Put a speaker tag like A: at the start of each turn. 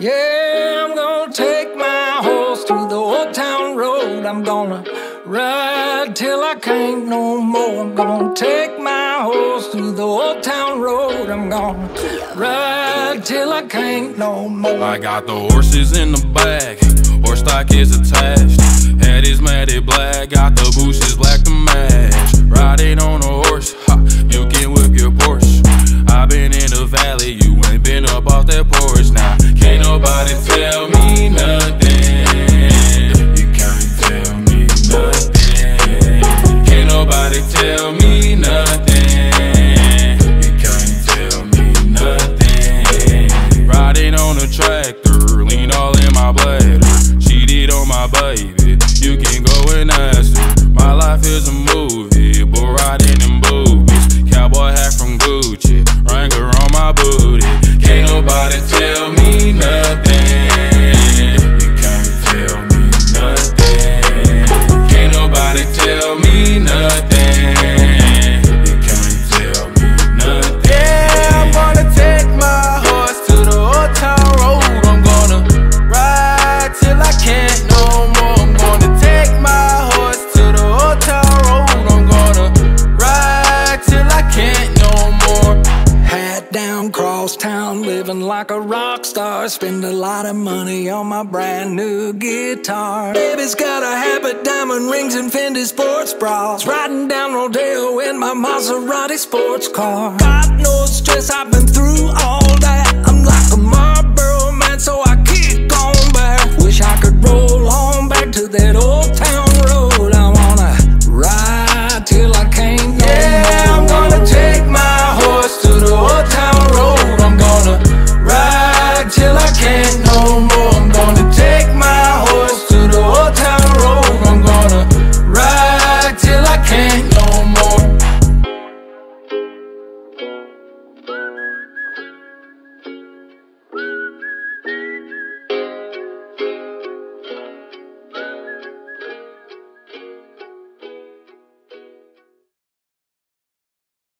A: Yeah, I'm gonna take my horse to the old town road. I'm gonna ride till I can't no more. I'm gonna take my horse to the old town road. I'm gonna ride till I can't no more.
B: I got the horses in the back, horse stock is attached. Head is matted black, got the bushes black to match. Riding on a horse, ha, you can whip your Porsche. I been in the valley, you ain't been up off that porch. Now, can't nobody tell me nothing. You can't tell me nothing. Can't nobody tell me nothing. You can't tell me nothing. Riding on a tractor, lean all in my bladder. Cheated on my baby, you can go and ask her. My life is a movie, but riding in boobies. Cowboy hat from Gucci, Wrangler on my booty. Can't nobody tell me nothing. You can't tell me nothing. Can't nobody tell me nothing. You can't tell me nothing. Yeah, I'm gonna take my horse to the old town road. I'm gonna ride till I can't no more. I'm gonna take my horse to the old town road. I'm gonna ride till I can't no more.
A: Hat down, cross town, living like a rock star. Spend a lot of money on my brand new guitar. Baby's got a habit, diamond rings and Fendi sports bras. Riding down Rodeo in my Maserati sports car. God knows stress I've been through all